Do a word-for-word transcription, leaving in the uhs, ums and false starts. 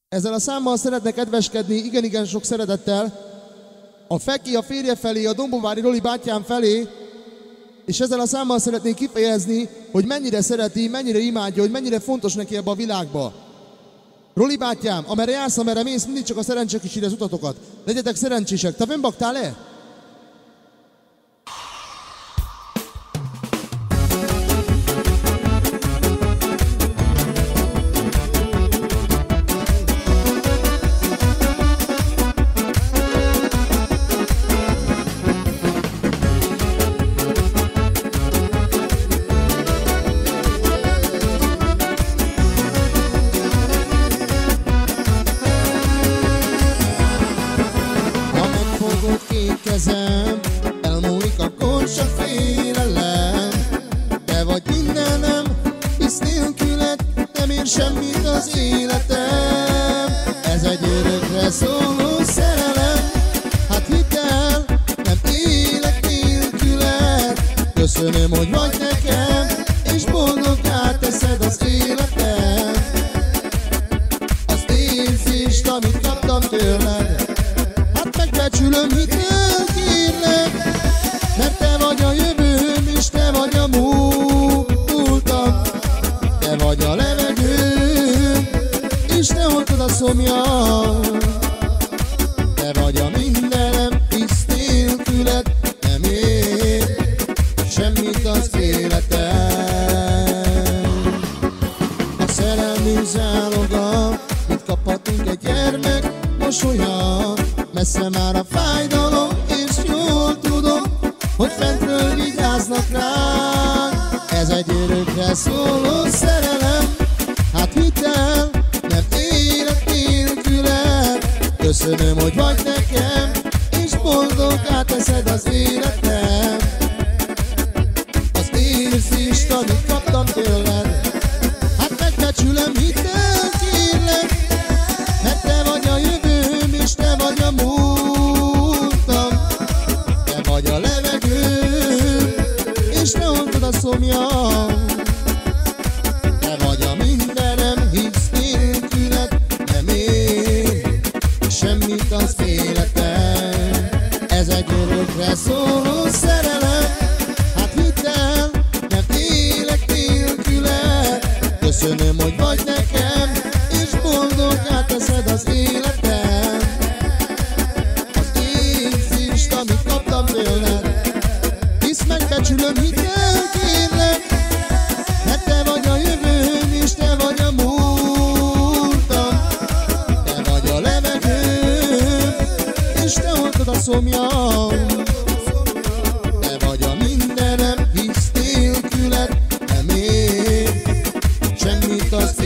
Ezzel a számmal szeretne kedveskedni igen-igen sok szeretettel a Feki a férje felé, a Dombovári Roli bátyám felé, és ezzel a számmal szeretnék kifejezni, hogy mennyire szereti, mennyire imádja, hogy mennyire fontos neki ebbe a világba. Roli bátyám, amerre jársz, amerre mész, mindig csak a szerencse kíséri az utatokat. Legyetek szerencsések. Te fennbaktál-e? Kezem, elmúlik akkor csak félelem. Te vagy mindenem, hisz nélküled nem ér semmit az életem. Ez egy örökre szóló szerelem, hát hidd el, nem élek nélküled. Köszönöm, hogy vagy nekem, és boldoggá teszed az életem. Az érzést, amit kaptam tőled, hát megbecsülöm, hidd el, kérlek, mert te vagy a jövőm, és te vagy a múltam. Te vagy a levegőm, és te oltod a szomjam. Te vagy a mindenem, hisz nélküled nem ér semmit az életem. A szerelmünk záloga, mit kaphatunk egy gyermek mosolya. Messze már a fájdalom, és jól tudom, hogy fentről vigyáznak ránk. Ez egy örökre szóló szerelem, hát hidd el, mert élek nélküled. Köszönöm, hogy vagy nekem, és boldoggá teszed az életem. Az érzést, amit kaptam tőled, hát megbecsülöm, hidd el, kérlek, mert te vagy a jövőm, és te vagy a múltam. Te vagy a levegőm, és te oltod a szomjam. Te vagy a mindenem, hisz nélküled nem ér semmit az életem. Ez egy örökre szóló szerelem, hát hidd el, nem élek nélküled. Köszönöm, hogy vagy nekem, és boldoggá teszed az életem. Az érzést, amit kaptam tőled, hisz megbecsülöm, hidd el, kérlek, mert te vagy a jövőm, és te vagy a múltam. Te vagy a levegőm, és te oltod a szomjam. Te vagy a mindenem, hisz nélküled nem ér semmit az